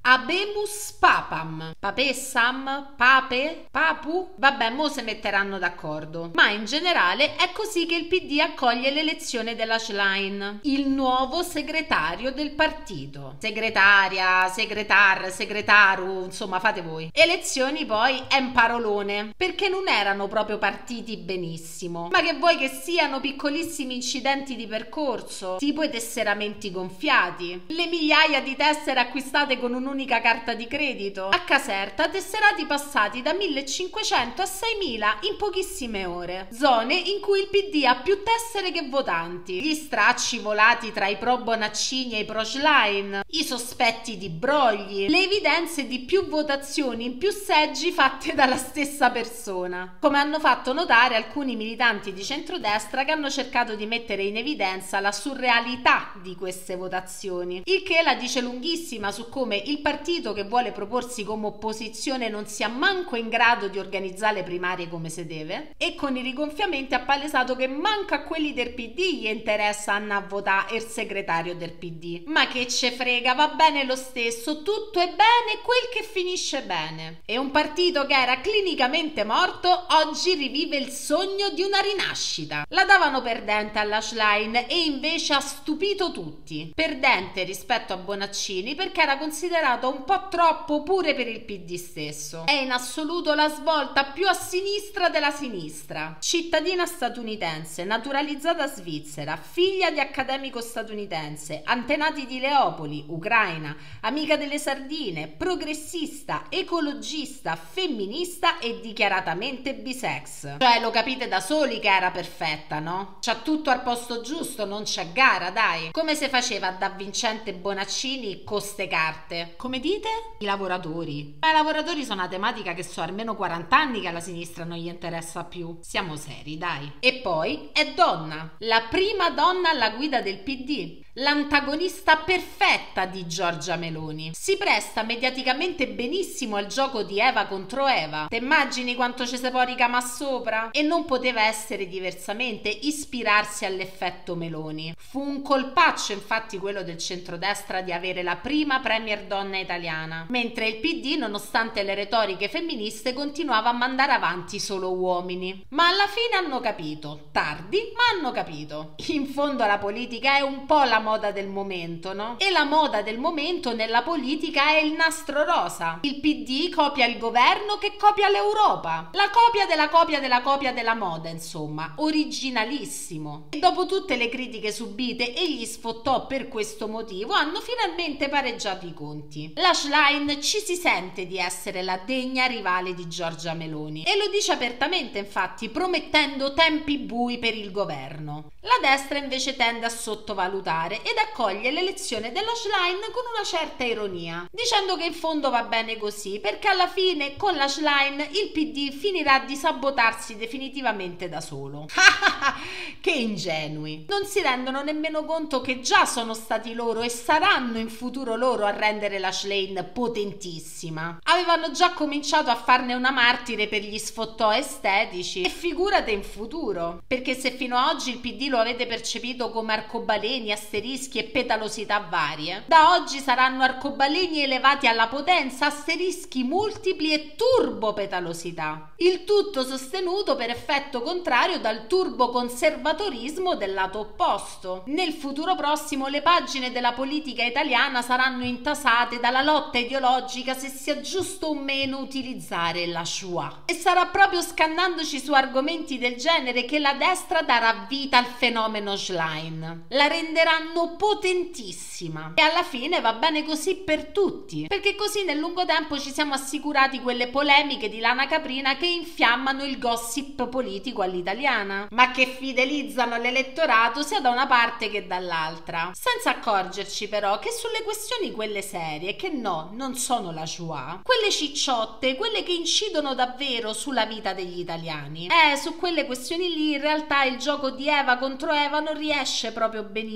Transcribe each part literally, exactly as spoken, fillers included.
Habemus Papam. Papessam? Pape? Papu? Vabbè, mo se metteranno d'accordo. Ma in generale è così che il P D accoglie l'elezione della Schlein, il nuovo segretario del partito. Segretaria, segretar, segretaru, insomma fate voi. Elezioni poi è un parolone, perché non erano proprio partiti benissimo. Ma che vuoi che siano piccolissimi incidenti di percorso, tipo i tesseramenti gonfiati, le migliaia di tessere acquistate con un'unica carta di credito. A Caserta tesserati passati da millecinquecento a seimila in pochissime ore, zone in cui il P D ha più tessere che votanti, gli stracci volati tra i pro Bonaccini e i pro Schlein, i sospetti di brogli, le evidenze di più votazioni in più seggi fatte dalla stessa persona, come hanno fatto notare alcuni militanti di centrodestra che hanno cercato di mettere in evidenza la surrealità di queste votazioni, il che la dice lunghissima su come il partito che vuole proporsi come opposizione non sia manco in grado di organizzare le primarie come si deve, e con i rigonfiamenti ha palesato che manca a quelli del P D gli interessa andare a votare il segretario del P D. Ma che ce frega, va bene lo stesso, tutto è bene quel che finisce bene. E un partito che era clinicamente morto oggi rivive il sogno di una rinascita. La davano perdente alla Schlein e invece ha stupito tutti. Perdente rispetto a Bonaccini perché era considerato un po' troppo pure per il P D stesso. È in assoluto la svolta più a sinistra della sinistra. Cittadina statunitense, naturalizzata svizzera, figlia di accademico statunitense, antenati di Leopoli, Ucraina, amica delle sardine, progressista, ecologista, femminista e dichiaratamente bisex. Cioè lo capite da soli che era perfetta, no? C'ha tutto al posto giusto, non c'è gara, dai. Come se faceva da vincente Bonaccini con ste carte? Come dite? I lavoratori. Ma i lavoratori sono una tematica che so almeno quaranta anni che alla sinistra non gli interessa più. Siamo seri, dai. E poi è donna, la prima donna alla guida del P D, l'antagonista perfetta di Giorgia Meloni. Si presta mediaticamente benissimo al gioco di Eva contro Eva. Te immagini quanto ci si può ricamare sopra? E non poteva essere diversamente ispirarsi all'effetto Meloni. Fu un colpaccio infatti quello del centrodestra di avere la prima premier donna italiana, mentre il P D, nonostante le retoriche femministe, continuava a mandare avanti solo uomini. Ma alla fine hanno capito, tardi, ma hanno capito. In fondo la politica è un po' la moda del momento, no? E la moda del momento nella politica è il nastro rosa. Il P D copia il governo che copia l'Europa. La copia della copia della copia della moda, insomma, originalissimo. E dopo tutte le critiche subite e gli sfottò per questo motivo, hanno finalmente pareggiato i conti. La Schlein ci si sente di essere la degna rivale di Giorgia Meloni e lo dice apertamente, infatti, promettendo tempi bui per il governo. La destra invece tende a sottovalutare ed accoglie l'elezione della Schlein con una certa ironia, dicendo che in fondo va bene così, perché alla fine con la Schlein il P D finirà di sabotarsi definitivamente da solo. Che ingenui! Non si rendono nemmeno conto che già sono stati loro e saranno in futuro loro a rendere la Schlein potentissima. Avevano già cominciato a farne una martire per gli sfottò estetici e figurate in futuro, perché se fino ad oggi il P D lo avete percepito come arcobaleni, asterischi e petalosità varie, da oggi saranno arcobaleni elevati alla potenza, asterischi multipli e turbopetalosità. Il tutto sostenuto per effetto contrario dal turboconservatorismo del lato opposto. Nel futuro prossimo le pagine della politica italiana saranno intasate dalla lotta ideologica se sia giusto o meno utilizzare la Shoah. E sarà proprio scannandoci su argomenti del genere che la destra darà vita al fenomeno Schlein. La renderanno potentissima e alla fine va bene così per tutti, perché così nel lungo tempo ci siamo assicurati quelle polemiche di lana caprina che infiammano il gossip politico all'italiana, ma che fidelizzano l'elettorato sia da una parte che dall'altra, senza accorgerci però che sulle questioni quelle serie, che no, non sono la Shoah, quelle cicciotte, quelle che incidono davvero sulla vita degli italiani, eh, su quelle questioni lì in realtà il gioco di Eva contro Eva non riesce proprio benissimo.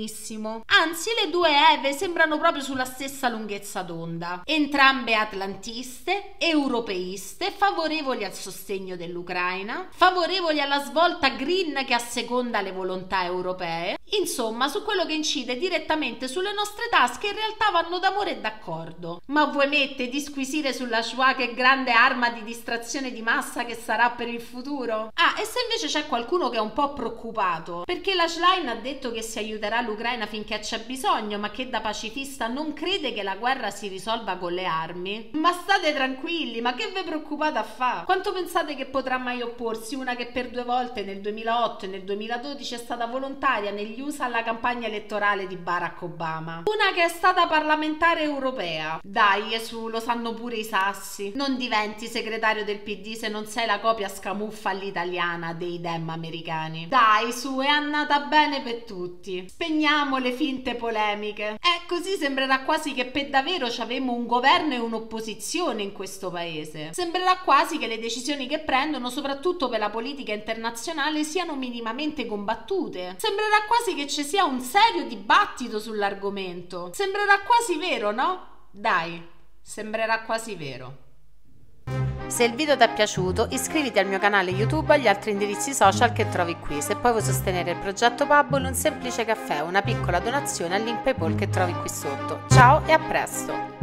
benissimo. Anzi, le due Eve sembrano proprio sulla stessa lunghezza d'onda. Entrambe atlantiste, europeiste, favorevoli al sostegno dell'Ucraina, favorevoli alla svolta green che asseconda le volontà europee. Insomma, su quello che incide direttamente sulle nostre tasche in realtà vanno d'amore e d'accordo. Ma vuoi mettere di squisire sulla Shoah che grande arma di distrazione di massa che sarà per il futuro? Ah, e se invece c'è qualcuno che è un po' preoccupato perché la Schlein ha detto che si aiuterà l'Ucraina finché c'è bisogno, ma che da pacifista non crede che la guerra si risolva con le armi, ma state tranquilli, ma che vi preoccupate a fa? Quanto pensate che potrà mai opporsi una che per due volte nel duemilaotto e nel duemiladodici è stata volontaria negli U S A alla campagna elettorale di Barack Obama? Una che è stata parlamentare europea. Dai, su, lo sanno pure i sassi. Non diventi segretario del P D se non sei la copia scamuffa all'italiana dei dem americani. Dai, su, è andata bene per tutti. Spegniamo le finte polemiche. Eh, così sembrerà quasi che per davvero c'avemo un governo e un'opposizione in questo paese. Sembrerà quasi che le decisioni che prendono, soprattutto per la politica internazionale, siano minimamente combattute. Sembrerà quasi che ci sia un serio dibattito sull'argomento. Sembrerà quasi vero, no? Dai, sembrerà quasi vero. Se il video ti è piaciuto, iscriviti al mio canale YouTube e agli altri indirizzi social che trovi qui. Se poi vuoi sostenere il progetto Bubble, un semplice caffè o una piccola donazione al link PayPal che trovi qui sotto. Ciao e a presto!